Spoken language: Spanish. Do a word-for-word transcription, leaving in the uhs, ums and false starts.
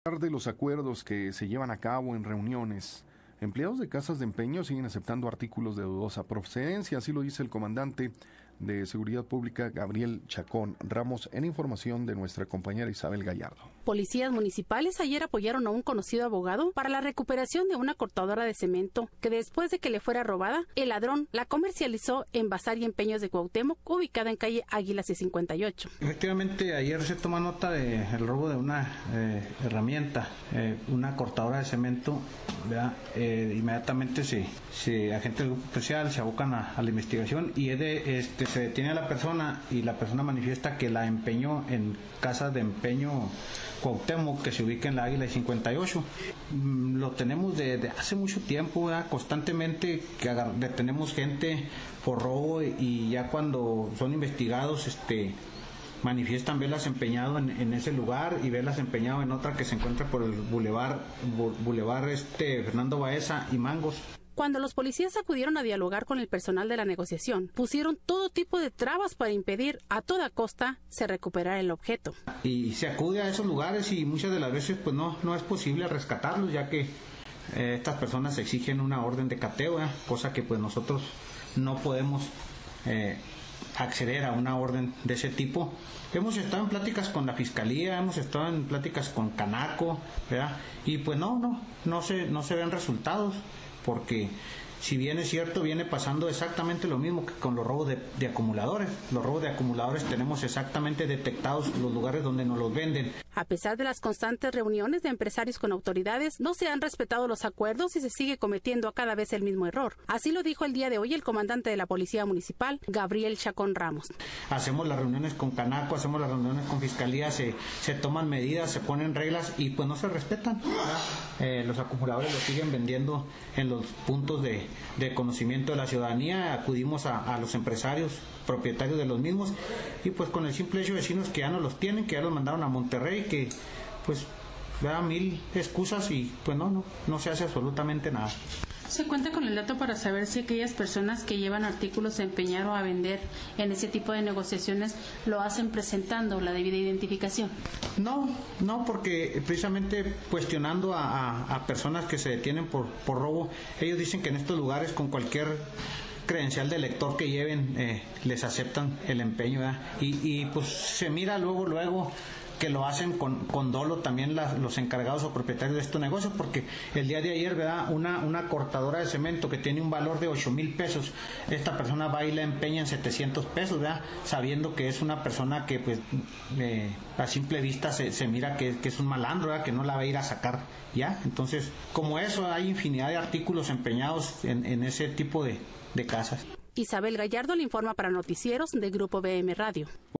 De los acuerdos que se llevan a cabo en reuniones, empleados de casas de empeño siguen aceptando artículos de dudosa procedencia, así lo dice el comandante de Seguridad Pública, Gabriel Chacón Ramos, en información de nuestra compañera Isabel Gallardo. Policías municipales ayer apoyaron a un conocido abogado para la recuperación de una cortadora de cemento que después de que le fuera robada, el ladrón la comercializó en Bazar y Empeños de Cuauhtémoc, ubicada en calle Águilas y cincuenta y ocho. Efectivamente, ayer se toma nota del robo de una eh, herramienta, eh, una cortadora de cemento, ¿verdad? Eh, inmediatamente se, se agentes del grupo especial se abocan a, a la investigación y es de, este, se detiene a la persona y la persona manifiesta que la empeñó en casa de empeño Cuauhtémoc, que se ubica en la Águila y cincuenta y ocho. Mm, lo tenemos de, de hace mucho tiempo, ¿verdad? Constantemente que agar- detenemos gente por robo y ya cuando son investigados, este manifiestan verlas empeñado en, en ese lugar y verlas empeñado en otra que se encuentra por el bulevar, bu, bulevar este Fernando Baeza y Mangos. Cuando los policías acudieron a dialogar con el personal de la negociación, pusieron todo tipo de trabas para impedir a toda costa se recuperara el objeto. Y se acude a esos lugares y muchas de las veces pues no, no es posible rescatarlos, ya que eh, estas personas exigen una orden de cateo, ¿eh? Cosa que pues nosotros no podemos eh, acceder a una orden de ese tipo. Hemos estado en pláticas con la Fiscalía, hemos estado en pláticas con Canaco, ¿verdad? Y pues no, no, no se, no se ven resultados, porque si bien es cierto, viene pasando exactamente lo mismo que con los robos de, de acumuladores. Los robos de acumuladores tenemos exactamente detectados los lugares donde nos los venden. A pesar de las constantes reuniones de empresarios con autoridades, no se han respetado los acuerdos y se sigue cometiendo a cada vez el mismo error. Así lo dijo el día de hoy el comandante de la Policía Municipal, Gabriel Chacón Ramos. Hacemos las reuniones con Canaco, hacemos las reuniones con Fiscalía, se, se toman medidas, se ponen reglas y pues no se respetan. Eh, los acumuladores los siguen vendiendo en los puntos de, de conocimiento de la ciudadanía. Acudimos a, a los empresarios propietarios de los mismos y pues con el simple hecho de decirnos que ya no los tienen, que ya los mandaron a Monterrey, que pues da mil excusas y pues no, no, no se hace absolutamente nada. ¿Se cuenta con el dato para saber si aquellas personas que llevan artículos a empeñar o a vender en ese tipo de negociaciones lo hacen presentando la debida identificación? No, no, porque precisamente cuestionando a, a, a personas que se detienen por, por robo, ellos dicen que en estos lugares con cualquier credencial de lector que lleven eh, les aceptan el empeño, ¿verdad? Y, y pues se mira luego, luego que lo hacen con, con dolo también la, los encargados o propietarios de estos negocios, porque el día de ayer, ¿verdad? Una, una cortadora de cemento que tiene un valor de ocho mil pesos, esta persona va y la empeña en setecientos pesos, ¿verdad? Sabiendo que es una persona que pues eh, a simple vista se, se mira que, que es un malandro, ¿verdad? Que no la va a ir a sacar ya. Entonces, como eso, hay infinidad de artículos empeñados en, en ese tipo de, de casas. Isabel Gallardo le informa para Noticieros de Grupo B M Radio.